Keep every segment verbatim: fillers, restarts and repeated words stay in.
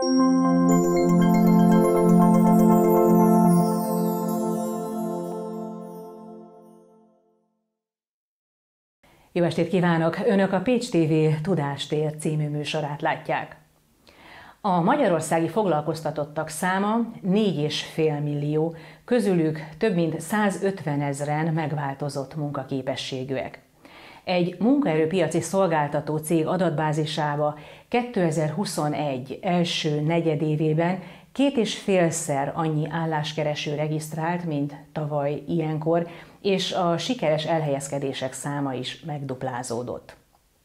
Jó estét kívánok! Önök a Pécs té vé Tudástér című műsorát látják. A magyarországi foglalkoztatottak száma négy és fél millió, közülük több mint százötvenezren megváltozott munkaképességűek. Egy munkaerőpiaci szolgáltató cég adatbázisába kétezer-huszonegy első negyedévében két és félszer annyi álláskereső regisztrált, mint tavaly ilyenkor, és a sikeres elhelyezkedések száma is megduplázódott.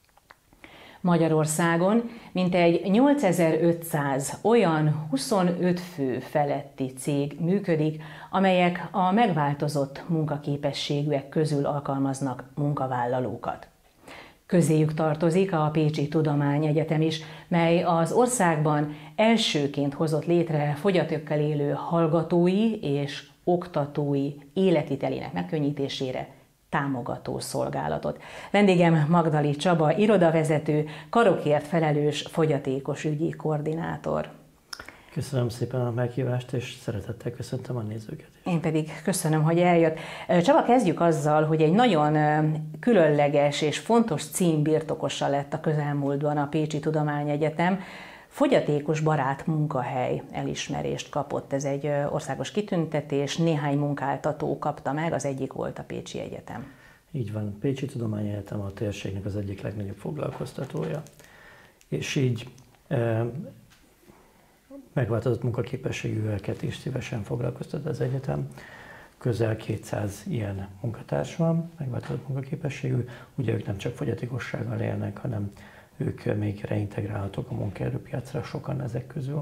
Magyarországon mintegy nyolcezer-ötszáz olyan huszonöt fő feletti cég működik, amelyek a megváltozott munkaképességűek közül alkalmaznak munkavállalókat. Közéjük tartozik a Pécsi Tudományegyetem is, mely az országban elsőként hozott létre fogyatékkal élő hallgatói és oktatói életvitelének megkönnyítésére támogató szolgálatot. Vendégem Magdali Csaba, irodavezető, karokért felelős fogyatékosügyi koordinátor. Köszönöm szépen a meghívást, és szeretettel köszöntöm a nézőket is. Én pedig köszönöm, hogy eljött. Csaba, kezdjük azzal, hogy egy nagyon különleges és fontos cím birtokosa lett a közelmúltban a Pécsi Tudományegyetem. Fogyatékos barát munkahely elismerést kapott. Ez egy országos kitüntetés, néhány munkáltató kapta meg, az egyik volt a Pécsi Egyetem. Így van, Pécsi Tudományegyetem a térségnek az egyik legnagyobb foglalkoztatója. És így e, megváltozott munkaképességűeket is szívesen foglalkoztat az egyetem. Közel kétszáz ilyen munkatárs van, megváltozott munkaképességű. Ugye ők nem csak fogyatékossággal élnek, hanem ők még reintegrálhatók a munkaerőpiacra, sokan ezek közül.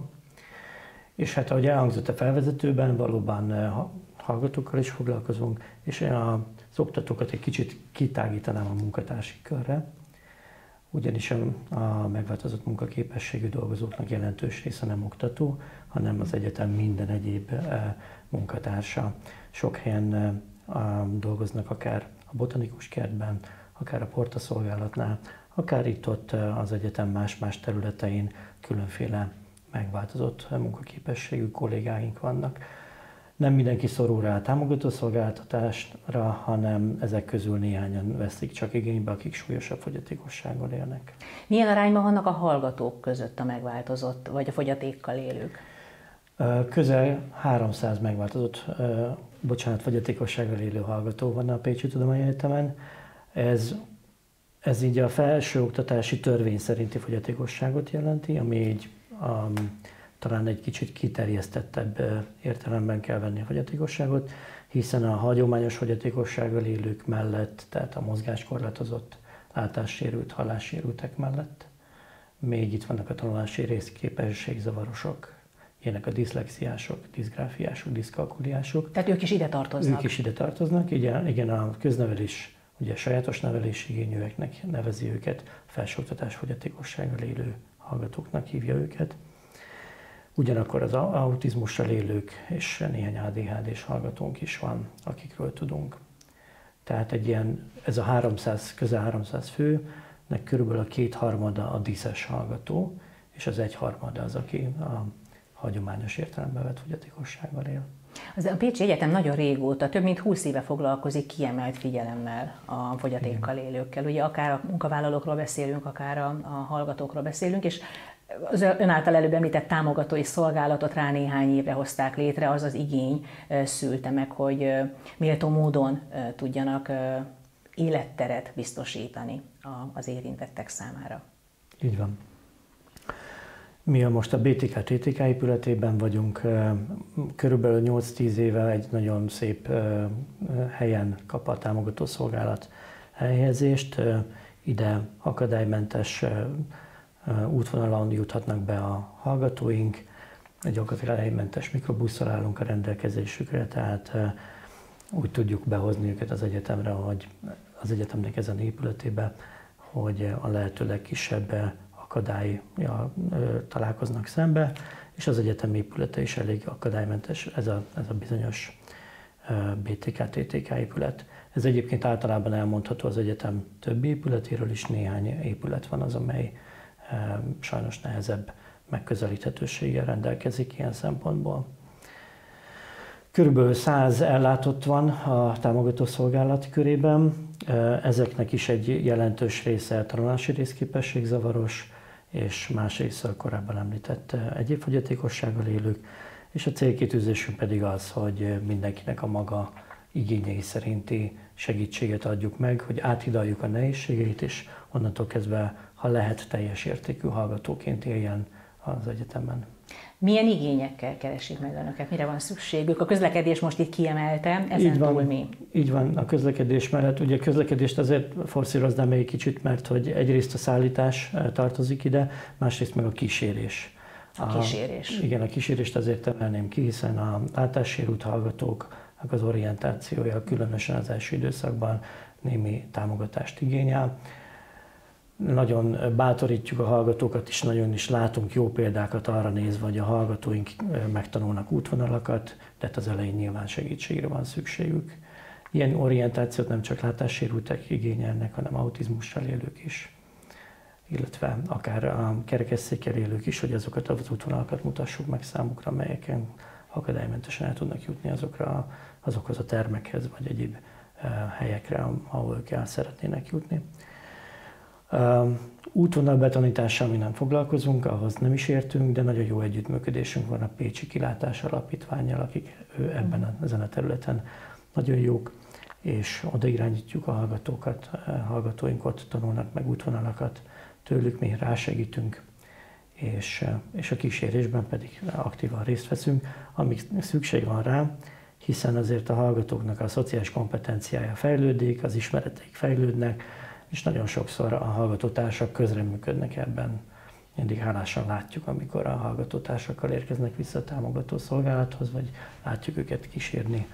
És hát ahogy elhangzott a felvezetőben, valóban hallgatókkal is foglalkozunk, és az oktatókat egy kicsit kitágítanám a munkatársi körre, ugyanis a megváltozott munkaképességű dolgozóknak jelentős része nem oktató, hanem az egyetem minden egyéb munkatársa. Sok helyen dolgoznak akár a botanikus kertben, akár a portaszolgálatnál, akár itt-ott az egyetem más-más területein különféle megváltozott munkaképességű kollégáink vannak. Nem mindenki szorul rá a támogató szolgáltatásra, hanem ezek közül néhányan veszik csak igénybe, akik súlyosabb fogyatékossággal élnek. Milyen arányban vannak a hallgatók között a megváltozott, vagy a fogyatékkal élők? Közel háromszáz megváltozott, bocsánat, fogyatékossággal élő hallgató van a Pécsi Tudományegyetemen. Ez Ez így a felsőoktatási törvény szerinti fogyatékosságot jelenti, ami így um, talán egy kicsit kiterjesztettebb értelemben kell venni a fogyatékosságot, hiszen a hagyományos fogyatékossággal élők mellett, tehát a mozgáskorlátozott, látássérült, hallássérültek mellett, még itt vannak a tanulási részképességzavarosok, ilyenek a diszlexiások, diszgráfiások, diszkalkuliások. Tehát ők is ide tartoznak? Ők is ide tartoznak, igen, igen a köznevelés ugye sajátos nevelésigényűeknek nevezi őket, a felsőoktatás fogyatékossággal élő hallgatóknak hívja őket. Ugyanakkor az autizmussal élők és néhány á dé há dés hallgatónk is van, akikről tudunk. Tehát egy ilyen, ez a háromszáz, közel háromszáz főnek körülbelül a kétharmada a diszes hallgató, és az egyharmada az, aki a hagyományos értelemben vett fogyatékossággal él. Az a Pécsi Egyetem nagyon régóta, több mint húsz éve foglalkozik kiemelt figyelemmel a fogyatékkal élőkkel. Ugye akár a munkavállalókról beszélünk, akár a, a hallgatókról beszélünk, és az ön által előbb említett támogatói szolgálatot rá néhány évre hozták létre, az az igény szülte meg, hogy méltó módon tudjanak életteret biztosítani az érintettek számára. Így van. Mi a most a bé té ká té té ká épületében vagyunk, körülbelül nyolc-tíz éve egy nagyon szép helyen kap a támogató szolgálat helyezést. Ide akadálymentes útvonalon juthatnak be a hallgatóink, egy akadálymentes mikrobusszal állunk a rendelkezésükre, tehát úgy tudjuk behozni őket az egyetemre, hogy az egyetemnek ezen épületébe, hogy a lehető legkisebb akadályjal találkoznak szembe, és az egyetem épülete is elég akadálymentes, ez a, ez a bizonyos bé té ká té té ká épület. Ez egyébként általában elmondható az egyetem többi épületéről is, néhány épület van az, amely sajnos nehezebb megközelíthetőséggel rendelkezik ilyen szempontból. Körülbelül száz ellátott van a támogató szolgálat körében, ezeknek is egy jelentős része tanulási részképességzavaros, és más része a korábban említett egyéb fogyatékossággal élők, és a célkitűzésünk pedig az, hogy mindenkinek a maga igényei szerinti segítséget adjuk meg, hogy áthidaljuk a nehézségeit, és onnantól kezdve, ha lehet, teljes értékű hallgatóként éljen az egyetemen. Milyen igényekkel keresik meg önöket? Mire van szükségük? A közlekedés most itt kiemelte, ezen így van, túl mi? Így van, a közlekedés mellett. Ugye a közlekedést azért forszíroznám egy kicsit, mert hogy egyrészt a szállítás tartozik ide, másrészt meg a kísérés. A kísérés. A, igen, a kísérést azért emelném ki, hiszen a látássérült hallgatóknak az orientációja különösen az első időszakban némi támogatást igényel. Nagyon bátorítjuk a hallgatókat, és nagyon is látunk jó példákat arra nézve, hogy a hallgatóink megtanulnak útvonalakat, de az elején nyilván segítségre van szükségük. Ilyen orientációt nem csak látássérültek igényelnek, hanem autizmussal élők is, illetve akár a kerekesszékkel élők is, hogy azokat az útvonalakat mutassuk meg számukra, melyeken akadálymentesen el tudnak jutni azokra, azokhoz a termekhez, vagy egyéb helyekre, ahol ők el szeretnének jutni. Uh, útvonalbetanítással mi nem foglalkozunk, ahhoz nem is értünk, de nagyon jó együttműködésünk van a Pécsi Kilátás Alapítvánnyal, akik ő ebben a, ezen a területen nagyon jók, és oda irányítjuk a hallgatókat, a hallgatóink ott tanulnak meg útvonalakat, tőlük mi rásegítünk, és, és a kísérésben pedig aktívan részt veszünk, amíg szükség van rá, hiszen azért a hallgatóknak a szociális kompetenciája fejlődik, az ismereteik fejlődnek, és nagyon sokszor a hallgatótársak közreműködnek ebben. Mindig hálásan látjuk, amikor a hallgatótársakkal érkeznek vissza a támogató szolgálathoz, vagy látjuk őket kísérni.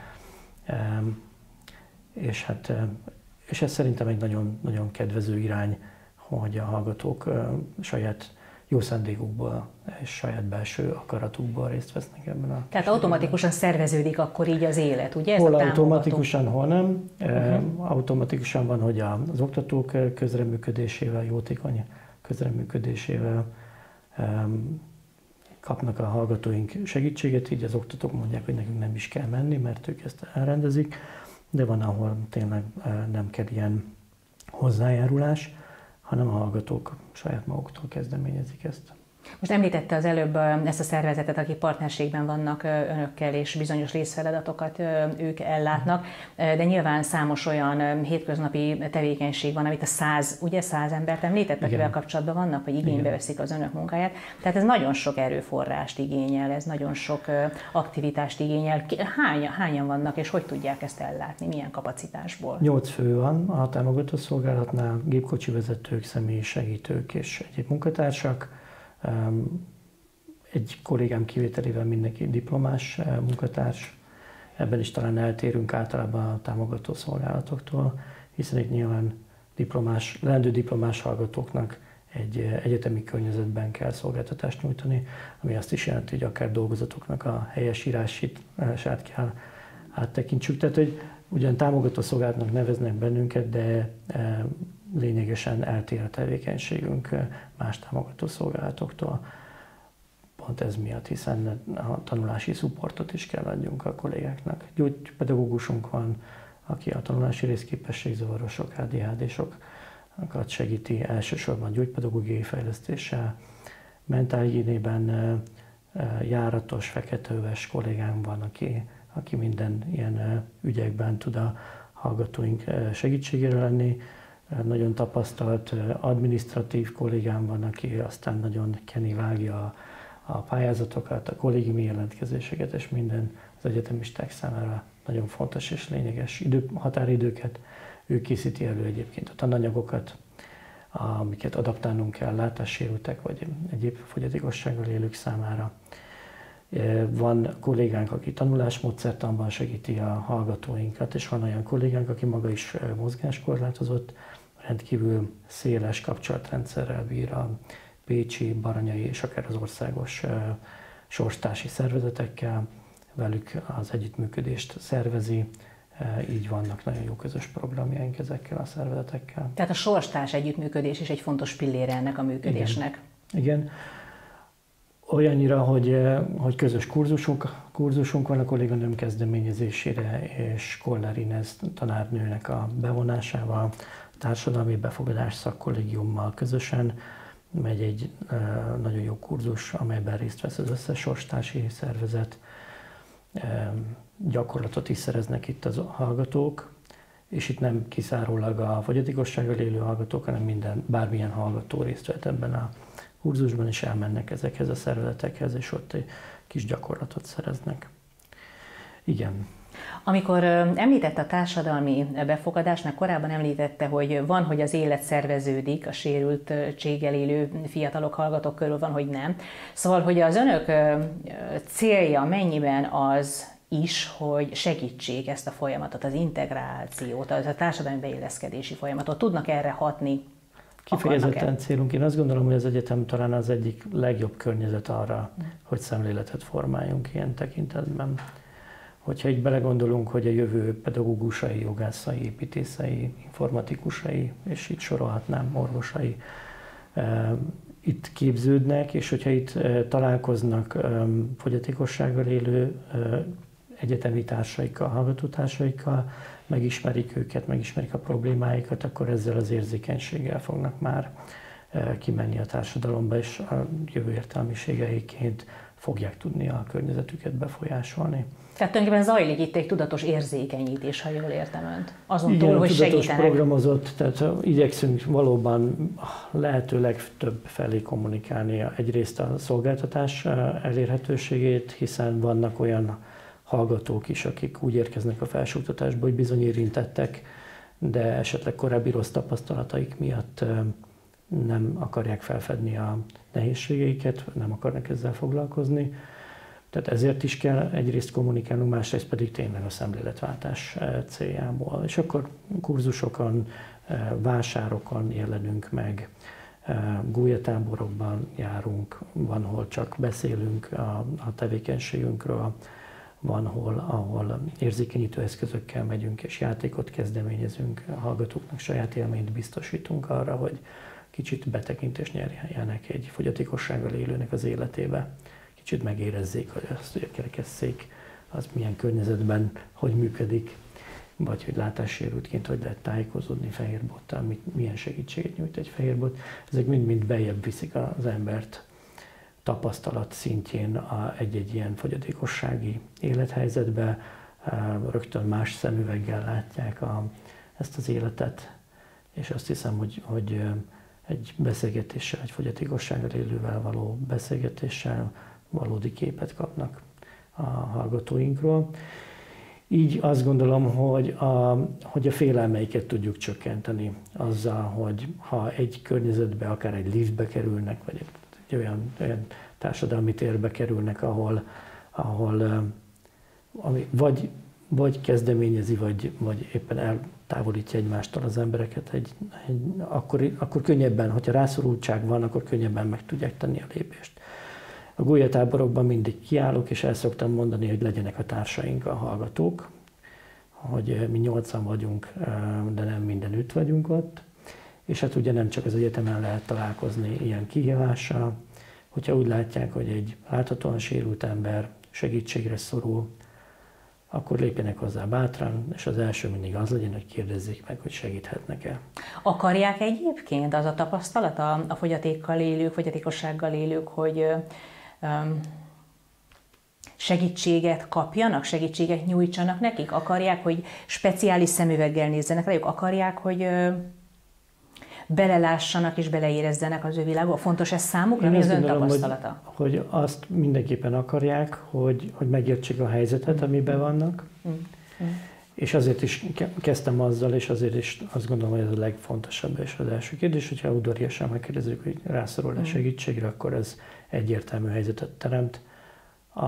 És, hát, és ez szerintem egy nagyon, nagyon kedvező irány, hogy a hallgatók saját jó szándékukból és saját belső akaratukból részt vesznek ebben a... Tehát automatikusan szerveződik akkor így az élet, ugye? Ez hol a automatikusan, hol nem. Uh-huh. Automatikusan van, hogy az oktatók közreműködésével, jótékony közreműködésével kapnak a hallgatóink segítséget, így az oktatók mondják, hogy nekünk nem is kell menni, mert ők ezt elrendezik, de van, ahol tényleg nem kell ilyen hozzájárulás, hanem a hallgatók saját maguktól kezdeményezik ezt. Most említette az előbb ezt a szervezetet, akik partnerségben vannak önökkel, és bizonyos részfeladatokat ők ellátnak, de nyilván számos olyan hétköznapi tevékenység van, amit a száz, ugye száz embert említett, akivel kapcsolatban vannak, vagy igénybe veszik az önök munkáját. Tehát ez nagyon sok erőforrást igényel, ez nagyon sok aktivitást igényel. Hány, hányan vannak, és hogy tudják ezt ellátni, milyen kapacitásból? Nyolc fő van a támogató szolgálatnál, gépkocsi vezetők, személyi segítők és egyéb munkatársak. Egy kollégám kivételével mindenki diplomás munkatárs, ebben is talán eltérünk általában a támogató szolgálatoktól, hiszen itt nyilván diplomás, leendő diplomás hallgatóknak egy egyetemi környezetben kell szolgáltatást nyújtani, ami azt is jelenti, hogy akár dolgozatoknak a helyesírását kell áttekintsük. Tehát, hogy ugyan támogató szolgálatnak neveznek bennünket, de lényegesen eltér a tevékenységünk más támogató szolgálatoktól. Pont ez miatt, hiszen a tanulási szupportot is kell adjunk a kollégáknak. Gyógypedagógusunk van, aki a tanulási részképességzavarosok, á dé há dé-sokat segíti, elsősorban gyógypedagógiai fejlesztéssel. Mentálhigiénében járatos, feketeöves kollégánk van, aki, aki minden ilyen ügyekben tud a hallgatóink segítségére lenni. Nagyon tapasztalt adminisztratív kollégám van, aki aztán nagyon keni vágja a pályázatokat, a kollégiumi jelentkezéseket, és minden az egyetemisták számára nagyon fontos és lényeges idő, határidőket. Ő készíti elő egyébként a tananyagokat, amiket adaptálnunk kell látássérültek vagy egyéb fogyatékossággal élők számára. Van kollégánk, aki tanulásmódszertanban segíti a hallgatóinkat, és van olyan kollégánk, aki maga is mozgáskorlátozott, rendkívül széles kapcsolatrendszerrel bír a pécsi, baranyai és akár az országos sorstársi szervezetekkel, velük az együttműködést szervezi, így vannak nagyon jó közös programjaink ezekkel a szervezetekkel. Tehát a sorstárs együttműködés is egy fontos pillére ennek a működésnek. Igen. Igen. olyannyira, hogy, hogy közös kurzusunk, kurzusunk van a kolléganőm kezdeményezésére, és Koller Inez tanárnőnek a bevonásával, a társadalmi befogadás szakkollégiummal közösen megy egy nagyon jó kurzus, amelyben részt vesz az összes sorstársi szervezet. Gyakorlatot is szereznek itt az hallgatók, és itt nem kizárólag a fogyatékossággal élő hallgatók, hanem minden, bármilyen hallgató részt vett ebben a kurzusban, és elmennek ezekhez a szervezetekhez, és ott egy kis gyakorlatot szereznek. Igen. Amikor említette a társadalmi befogadást, meg korábban említette, hogy van, hogy az élet szerveződik a sérültséggel élő fiatalok, hallgatók körül, van, hogy nem. Szóval, hogy az önök célja mennyiben az is, hogy segítsék ezt a folyamatot, az integrációt, az a társadalmi beilleszkedési folyamatot. Tudnak erre hatni? Kifejezetten célunk. Én azt gondolom, hogy az egyetem talán az egyik legjobb környezet arra, mm. hogy szemléletet formáljunk ilyen tekintetben. Hogyha így belegondolunk, hogy a jövő pedagógusai, jogászai, építészei, informatikusai, és itt sorolhatnám, orvosai itt képződnek, és hogyha itt találkoznak fogyatékossággal élő egyetemi társaikkal, hallgatótársaikkal, megismerik őket, megismerik a problémáikat, akkor ezzel az érzékenységgel fognak már kimenni a társadalomba, és a jövő értelmiségeiként fogják tudni a környezetüket befolyásolni. Tehát tulajdonképpen zajlik itt egy tudatos érzékenyítés, ha jól értem önt. Azon Igen, túl, hogy tudatos segítenek. programozott, tehát igyekszünk valóban lehetőleg több felé kommunikálni egyrészt a szolgáltatás elérhetőségét, hiszen vannak olyan hallgatók is, akik úgy érkeznek a felsőoktatásba, hogy bizony érintettek, de esetleg korábbi rossz tapasztalataik miatt nem akarják felfedni a nehézségeiket, nem akarnak ezzel foglalkozni. Tehát ezért is kell egyrészt kommunikálnunk, másrészt pedig tényleg a szemléletváltás céljából. És akkor kurzusokon, vásárokon jelenünk meg, gólyatáborokban járunk, van, hol csak beszélünk a, a tevékenységünkről, van, hol, ahol érzékenyítő eszközökkel megyünk és játékot kezdeményezünk, a hallgatóknak saját élményt biztosítunk arra, hogy kicsit betekintést nyerjenek egy fogyatékossággal élőnek az életébe. Kicsit megérezzék, hogy azt, hogy a kerekesszék az milyen környezetben, hogy működik, vagy hogy látássérültként hogy lehet tájékozódni fehérbottal, milyen segítséget nyújt egy fehérbot. Ezek mind-mind beljebb viszik az embert tapasztalat szintjén egy-egy ilyen fogyatékossági élethelyzetbe, rögtön más szemüveggel látják a, ezt az életet, és azt hiszem, hogy, hogy egy beszélgetéssel, egy fogyatékossággal élővel való beszélgetéssel valódi képet kapnak a hallgatóinkról. Így azt gondolom, hogy a, hogy a félelmeiket tudjuk csökkenteni azzal, hogy ha egy környezetbe, akár egy liftbe kerülnek, vagy egy olyan, olyan társadalmi térbe kerülnek, ahol, ahol ami vagy, vagy kezdeményezi, vagy, vagy éppen eltávolítja egymástól az embereket, egy, egy, akkor, akkor könnyebben, hogyha rászorultság van, akkor könnyebben meg tudják tenni a lépést. A gólyatáborokban mindig kiállok, és el szoktam mondani, hogy legyenek a társaink, a hallgatók, hogy mi nyolcan vagyunk, de nem mindenütt vagyunk ott. És hát ugye nem csak az egyetemen lehet találkozni ilyen kihívással, hogyha úgy látják, hogy egy láthatóan sérült ember segítségre szorul, akkor lépjenek hozzá bátran, és az első mindig az legyen, hogy kérdezzék meg, hogy segíthetnek-e. Akarják egyébként az a tapasztalat a, a fogyatékkal élők, fogyatékossággal élők, hogy um, segítséget kapjanak, segítséget nyújtsanak nekik? Akarják, hogy speciális szemüveggel nézzenek rájuk? Akarják, hogy uh, belelássanak és beleérezzenek az ő világba? Fontos ez számukra? Mi az ön tapasztalata? Hogy, hogy azt mindenképpen akarják, hogy, hogy megértsék a helyzetet, amiben vannak. Mm. Mm. És azért is kezdtem azzal, és azért is azt gondolom, hogy ez a legfontosabb és az első kérdés, hogyha udvariasan megkérdezzük, hogy rászorul-e mm. segítségre, akkor ez egyértelmű helyzetet teremt. A,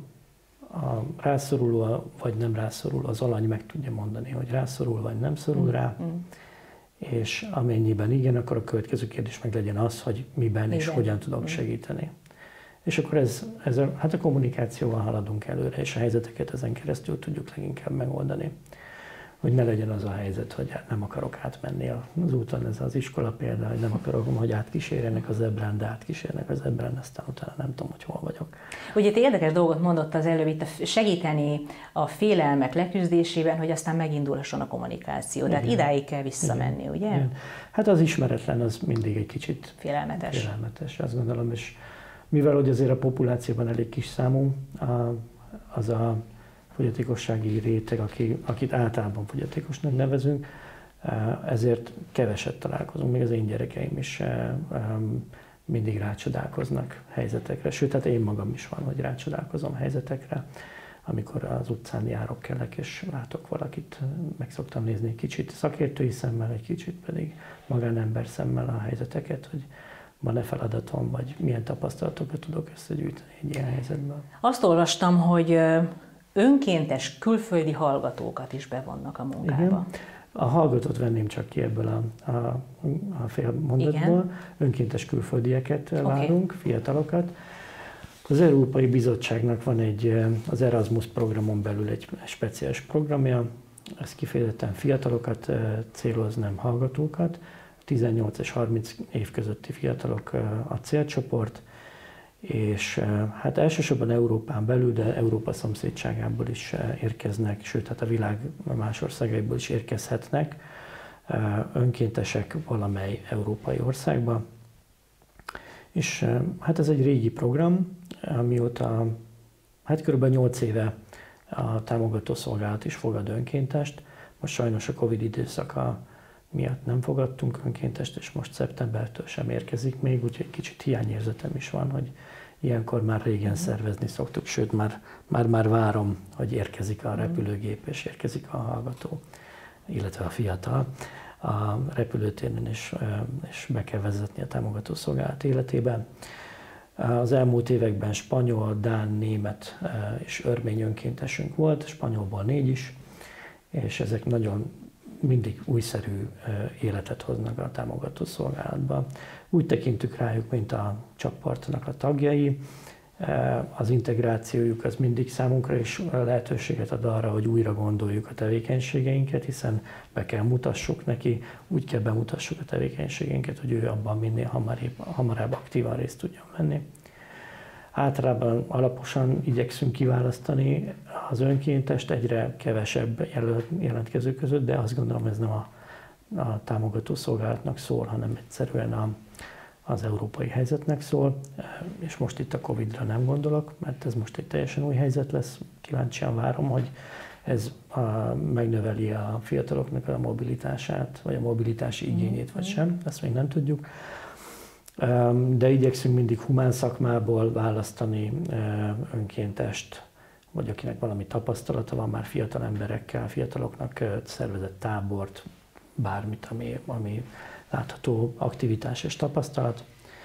a rászoruló vagy nem rászorul, az alany meg tudja mondani, hogy rászorul vagy nem szorul mm. rá. Mm. És amennyiben igen, akkor a következő kérdés meg legyen az, hogy miben igen. és hogyan tudok segíteni. És akkor ez, ez a, hát a kommunikációval haladunk előre, és a helyzeteket ezen keresztül tudjuk leginkább megoldani. hogy ne legyen az a helyzet, hogy nem akarok átmenni az úton, ez az iskola példa, hogy nem akarom, hogy átkísérjenek az zebrán, de átkísérnek az zebrán, aztán utána nem tudom, hogy hol vagyok. Ugye itt érdekes dolgot mondott az előbb, itt segíteni a félelmek leküzdésében, hogy aztán megindulhasson a kommunikáció. Tehát igen. Idáig kell visszamenni, igen. ugye? Igen. Hát az ismeretlen az mindig egy kicsit félelmetes. Félelmetes, azt gondolom, és mivel hogy azért a populációban elég kis számú, az a fogyatékossági réteg, aki, akit általában fogyatékosnak nevezünk, ezért keveset találkozunk, még az én gyerekeim is mindig rácsodálkoznak helyzetekre, sőt, hát én magam is van, hogy rácsodálkozom helyzetekre, amikor az utcán járok, kelek, és látok valakit, meg szoktam nézni egy kicsit szakértői szemmel, egy kicsit pedig magánember szemmel a helyzeteket, hogy van-e feladatom, vagy milyen tapasztalatokat tudok összegyűjteni egy ilyen helyzetben. Azt olvastam, hogy önkéntes külföldi hallgatókat is bevonnak a munkába. Igen. A hallgatót venném csak ki ebből a, a, a fél mondatból. Igen. Önkéntes külföldieket okay. várunk, fiatalokat. Az Európai Bizottságnak van egy, az Erasmus programon belül egy speciális programja, ez kifejezetten fiatalokat céloz, nem hallgatókat. tizennyolc és harminc év közötti fiatalok a célcsoport, és hát elsősorban Európán belül, de Európa szomszédságából is érkeznek, sőt, hát a világ más országaiból is érkezhetnek önkéntesek valamely európai országba. És hát ez egy régi program, amióta hát kb. nyolc éve a támogató szolgálat is fogad önkéntest. Most sajnos a Covid időszaka miatt nem fogadtunk önkéntest, és most szeptembertől sem érkezik még, úgyhogy kicsit hiányérzetem is van, hogy ilyenkor már régen szervezni szoktuk, sőt már, már, már várom, hogy érkezik a repülőgép, és érkezik a hallgató, illetve a fiatal a repülőtéren, és, és be kell vezetni a támogató szolgálat életében. Az elmúlt években spanyol, dán, német és örmény önkéntesünk volt, spanyolból négy is, és ezek nagyon mindig újszerű életet hoznak a támogató szolgálatba. Úgy tekintük rájuk, mint a csoportnak a tagjai. Az integrációjuk az mindig számunkra is lehetőséget ad arra, hogy újra gondoljuk a tevékenységeinket, hiszen be kell mutassuk neki, úgy kell bemutassuk a tevékenységeinket, hogy ő abban minél hamarabb, hamarabb aktívan részt tudjon venni. Általában alaposan igyekszünk kiválasztani az önkéntest egyre kevesebb jelentkező között, de azt gondolom, ez nem a, a támogató szolgálatnak szól, hanem egyszerűen a, az európai helyzetnek szól, és most itt a Covidra nem gondolok, mert ez most egy teljesen új helyzet lesz. Kíváncsian várom, hogy ez a, megnöveli a fiataloknak a mobilitását, vagy a mobilitási igényét, vagy sem, ezt még nem tudjuk. De igyekszünk mindig humán szakmából választani önkéntest, vagy akinek valami tapasztalata van már fiatal emberekkel, fiataloknak szervezett tábort, bármit, ami, ami látható aktivitás és tapasztalat.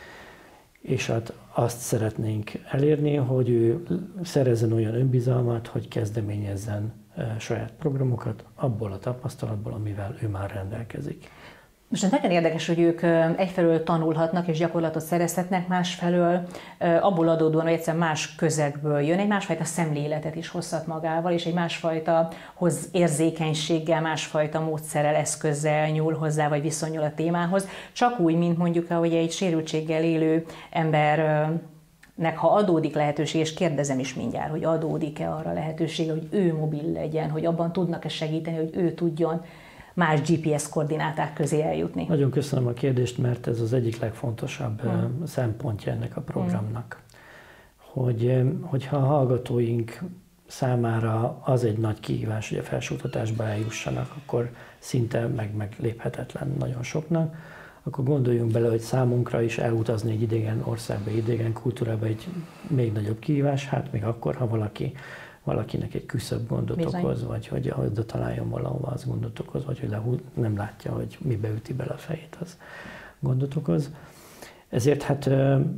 És hát azt szeretnénk elérni, hogy ő szerezzen olyan önbizalmat, hogy kezdeményezzen saját programokat abból a tapasztalatból, amivel ő már rendelkezik. Most ez nagyon érdekes, hogy ők egyfelől tanulhatnak és gyakorlatot szerezhetnek, másfelől abból adódóan, hogy egyszerűen más közegből jön, egy másfajta szemléletet is hozhat magával, és egy másfajta hoz érzékenységgel, másfajta módszerrel, eszközzel nyúl hozzá, vagy viszonyul a témához. Csak úgy, mint mondjuk, ahogy egy sérültséggel élő embernek, ha adódik lehetőség, és kérdezem is mindjárt, hogy adódik-e arra lehetősége, hogy ő mobil legyen, hogy abban tudnak-e segíteni, hogy ő tudjon más gé pé es koordináták közé eljutni. Nagyon köszönöm a kérdést, mert ez az egyik legfontosabb hmm. szempontja ennek a programnak. Hmm. Hogy, hogyha a hallgatóink számára az egy nagy kihívás, hogy a felsőoktatásba eljussanak, akkor szinte meg megléphetetlen nagyon soknak, akkor gondoljunk bele, hogy számunkra is elutazni egy idegen országba, idegen kultúrába egy még nagyobb kihívás, hát még akkor, ha valaki valakinek egy küszöbb gondot Bizony. okoz, vagy hogy oda találjon valahova, az gondot okoz, vagy hogy nem látja, hogy mibe üti bele a fejét, az gondot okoz. Ezért hát,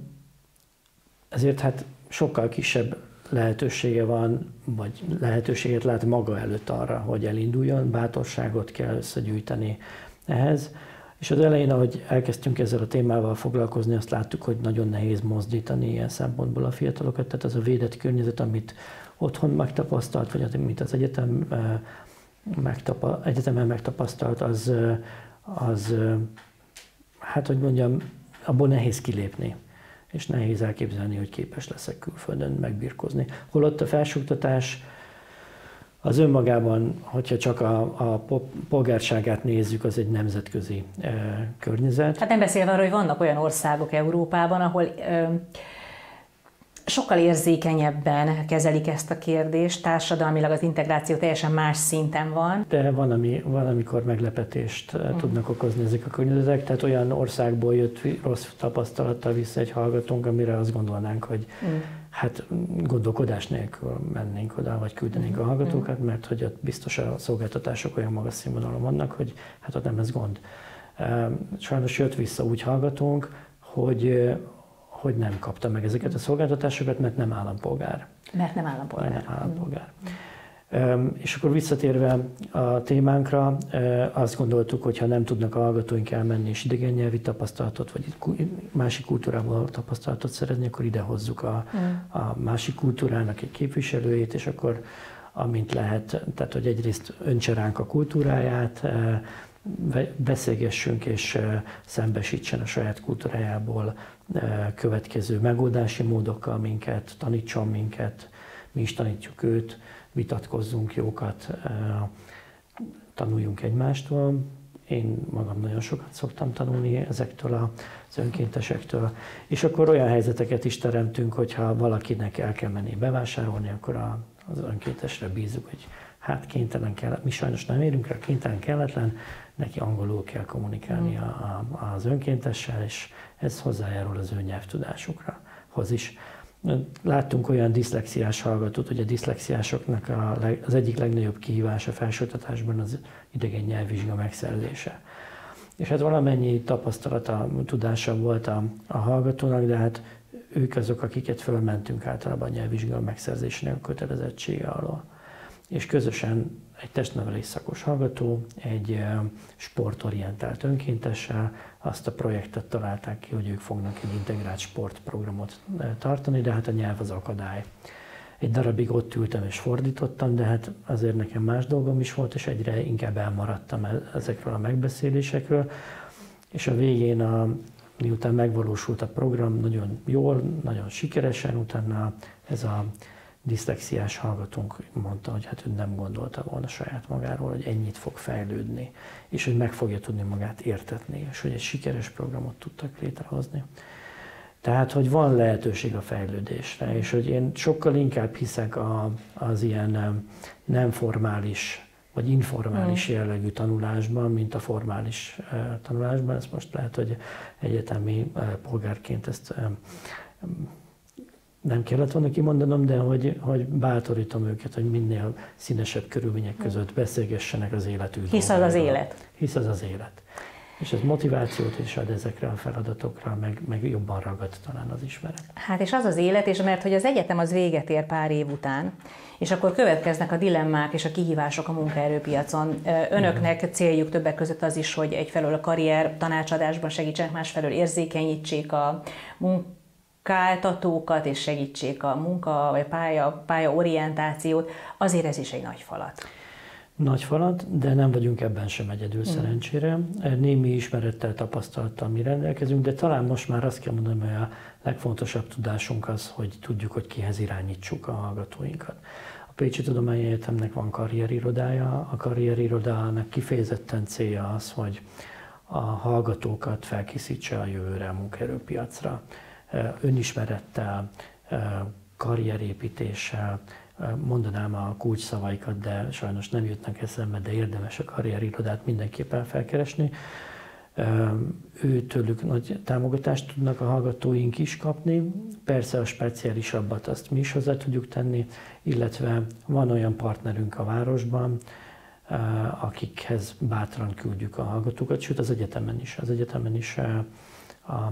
ezért hát sokkal kisebb lehetősége van, vagy lehetőséget lát maga előtt arra, hogy elinduljon, bátorságot kell összegyűjteni ehhez. És az elején, ahogy elkezdtünk ezzel a témával foglalkozni, azt láttuk, hogy nagyon nehéz mozdítani ilyen szempontból a fiatalokat, tehát az a védett környezet, amit otthon megtapasztalt, vagy amit az egyetem megtapa, egyetemen megtapasztalt, az, az, hát hogy mondjam, abból nehéz kilépni, és nehéz elképzelni, hogy képes leszek külföldön megbirkózni. Holott a felsőoktatás az önmagában, hogyha csak a, a polgárságát nézzük, az egy nemzetközi e, környezet. Hát nem beszélve arról, hogy vannak olyan országok Európában, ahol ö, sokkal érzékenyebben kezelik ezt a kérdést, társadalmilag az integráció teljesen más szinten van. De van, ami, van amikor meglepetést mm. tudnak okozni ezek a környezetek, tehát olyan országból jött rossz tapasztalattal vissza egy hallgatónk, amire azt gondolnánk, hogy mm. hát gondolkodás nélkül mennénk oda, vagy küldenénk mm. a hallgatókat, mert hogy ott biztos a szolgáltatások olyan magas színvonalon vannak, hogy hát ott nem ez gond. Sajnos jött vissza úgy hallgatónk, hogy hogy nem kapta meg ezeket a szolgáltatásokat, mert nem állampolgár. Mert nem állampolgár. Mert nem állampolgár. Mm. És akkor visszatérve a témánkra, azt gondoltuk, hogy ha nem tudnak a hallgatóink elmenni és idegen nyelvi tapasztalatot, vagy másik kultúrából tapasztalatot szerezni, akkor ide hozzuk a, mm. a másik kultúrának egy képviselőjét, és akkor amint lehet, tehát hogy egyrészt öntse ránk a kultúráját, beszélgessünk és szembesítsen a saját kultúrájából következő megoldási módokkal minket, tanítson minket, mi is tanítjuk őt, vitatkozzunk jókat, tanuljunk egymástól. Én magam nagyon sokat szoktam tanulni ezektől az önkéntesektől, és akkor olyan helyzeteket is teremtünk, hogyha valakinek el kell menni bevásárolni, akkor az önkéntesre bízunk, hogy hát kénytelen kell, mi sajnos nem érünk rá, kénytelen kelletlen, neki angolul kell kommunikálni a, a, az önkéntessel, és ez hozzájárul az ő nyelvtudásukra, hoz is. Láttunk olyan diszlexiás hallgatót, hogy a diszlexiásoknak a leg, az egyik legnagyobb kihívás a felsőoktatásban az idegen nyelvvizsga megszerzése. És hát valamennyi tapasztalata, tudása volt a, a hallgatónak, de hát ők azok, akiket fölmentünk általában a nyelvvizsga megszerzésének a kötelezettsége alól. És közösen egy testnevelés szakos hallgató, egy sportorientált önkéntessel azt a projektet találták ki, hogy ők fognak egy integrált sportprogramot tartani, de hát a nyelv az akadály. Egy darabig ott ültem és fordítottam, de hát azért nekem más dolgom is volt, és egyre inkább elmaradtam ezekről a megbeszélésekről. És a végén, a, miután megvalósult a program nagyon jól, nagyon sikeresen, utána ez a diszlexiás hallgatónk mondta, hogy hát ő nem gondolta volna saját magáról, hogy ennyit fog fejlődni, és hogy meg fogja tudni magát értetni, és hogy egy sikeres programot tudtak létrehozni. Tehát, hogy van lehetőség a fejlődésre, és hogy én sokkal inkább hiszek a, az ilyen nem formális, vagy informális jellegű tanulásban, mint a formális tanulásban. Ezt most lehet, hogy egyetemi polgárként ezt nem kellett volna kimondanom, de hogy, hogy bátorítom őket, hogy minél színesebb körülmények között beszélgessenek az életük. Hisz az az élet. Hisz az az élet. És ez motivációt is ad ezekre a feladatokra, meg, meg jobban ragad talán az ismeret. Hát és az az élet, és mert hogy az egyetem az véget ér pár év után, és akkor következnek a dilemmák és a kihívások a munkaerőpiacon. Önöknek céljuk többek között az is, hogy egyfelől a karrier tanácsadásban segítsenek, másfelől érzékenyítsék a munkát, munkáltatókat és segítsék a munka vagy pálya, pálya orientációt, azért ez is egy nagy falat. Nagy falat, de nem vagyunk ebben sem egyedül, mm. szerencsére. Némi ismerettel, tapasztalattal mi rendelkezünk, de talán most már azt kell mondanom, hogy a legfontosabb tudásunk az, hogy tudjuk, hogy kihez irányítsuk a hallgatóinkat. A Pécsi Tudományegyetemnek van karrierirodája, a karrierirodának kifejezetten célja az, hogy a hallgatókat felkészítse a jövőre a munkaerőpiacra. Önismerettel, karrierépítéssel, mondanám a kulcsszavaikat, de sajnos nem jutnak eszembe, de érdemes a karrierirodát mindenképpen felkeresni. Őtőlük nagy támogatást tudnak a hallgatóink is kapni, persze a speciálisabbat azt mi is hozzá tudjuk tenni, illetve van olyan partnerünk a városban, akikhez bátran küldjük a hallgatókat, sőt az egyetemen is. Az egyetemen is a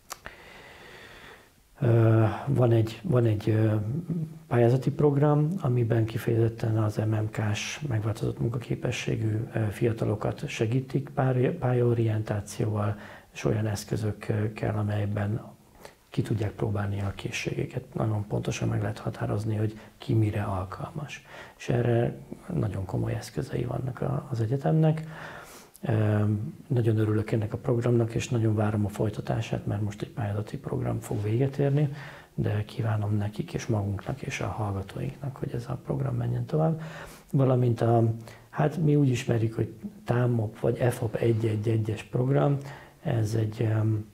Van egy, van egy pályázati program, amiben kifejezetten az em em ká-s megváltozott munkaképességű fiatalokat segítik pályaorientációval, és olyan eszközökkel, amelyben ki tudják próbálni a készségeket. Nagyon pontosan meg lehet határozni, hogy ki mire alkalmas. És erre nagyon komoly eszközei vannak az egyetemnek. Nagyon örülök ennek a programnak, és nagyon várom a folytatását, mert most egy pályázati program fog véget érni, de kívánom nekik és magunknak és a hallgatóinknak, hogy ez a program menjen tovább. Valamint a, hát mi úgy ismerjük, hogy TAMOP vagy F O P egy egy egyes program, ez egy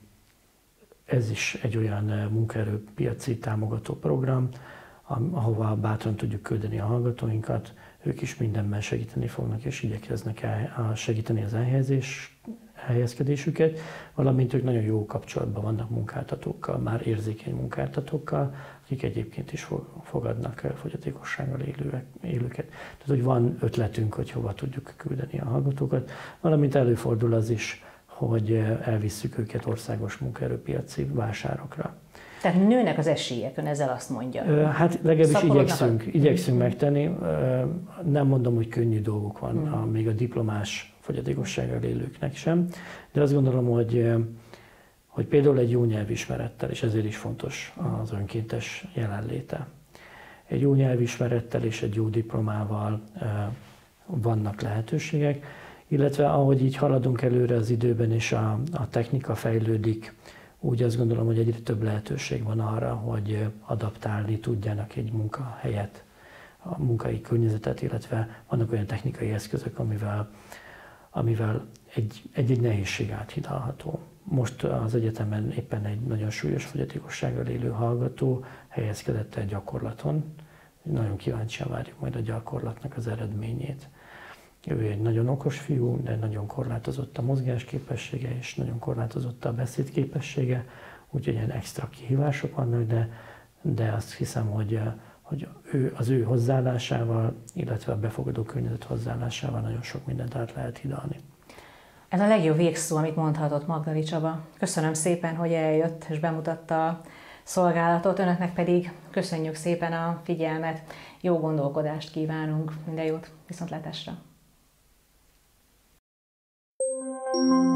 Ez is egy olyan munkaerőpiaci támogató program, ahová bátran tudjuk küldeni a hallgatóinkat. Ők is mindenben segíteni fognak, és igyekeznek el, segíteni az elhelyezés, elhelyezkedésüket, valamint ők nagyon jó kapcsolatban vannak munkáltatókkal, már érzékeny munkáltatókkal, akik egyébként is fogadnak fogyatékossággal élőek, élőket. Tehát, hogy van ötletünk, hogy hova tudjuk küldeni a hallgatókat, valamint előfordul az is, hogy elvisszük őket országos munkaerőpiaci vásárokra. Tehát nőnek az esélyek, ön ezzel azt mondja? Hát legalábbis igyekszünk, a... igyekszünk megtenni. Nem mondom, hogy könnyű dolgok van, hmm. a, még a diplomás fogyatékossággal élőknek sem, de azt gondolom, hogy, hogy például egy jó nyelvismerettel, és ezért is fontos az önkéntes jelenléte. Egy jó nyelvismerettel és egy jó diplomával vannak lehetőségek, illetve ahogy így haladunk előre az időben, és a, a technika fejlődik, úgy azt gondolom, hogy egyre több lehetőség van arra, hogy adaptálni tudjanak egy munkahelyet, a munkai környezetet, illetve vannak olyan technikai eszközök, amivel, amivel egy, egy-egy nehézség áthidalható. Most az egyetemen éppen egy nagyon súlyos fogyatékossággal élő hallgató helyezkedett el gyakorlaton. Nagyon kíváncsian várjuk majd a gyakorlatnak az eredményét. Ő egy nagyon okos fiú, de nagyon korlátozott a mozgásképessége, és nagyon korlátozott a beszédképessége, úgyhogy ilyen extra kihívások vannak, de, de azt hiszem, hogy, hogy ő, az ő hozzáállásával, illetve a befogadó környezet hozzáállásával nagyon sok mindent át lehet hidalni. Ez a legjobb végszó, amit mondhatott Magdali Csaba. Köszönöm szépen, hogy eljött és bemutatta a szolgálatot, önöknek pedig köszönjük szépen a figyelmet, jó gondolkodást kívánunk, minden jót, viszontlátásra! Thank you.